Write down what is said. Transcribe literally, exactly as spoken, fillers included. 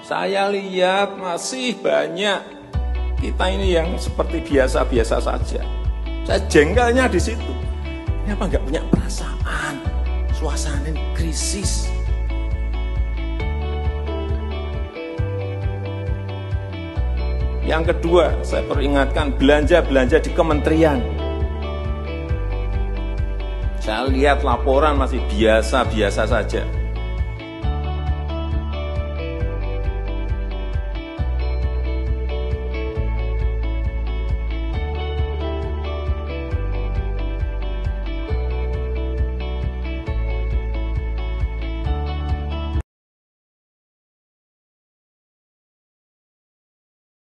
Saya lihat masih banyak kita ini yang seperti biasa-biasa saja. Saya jengkelnya di situ. Ini apa nggak punya perasaan? Suasana ini krisis. Yang kedua, saya peringatkan belanja-belanja di kementerian. Saya lihat laporan masih biasa-biasa saja.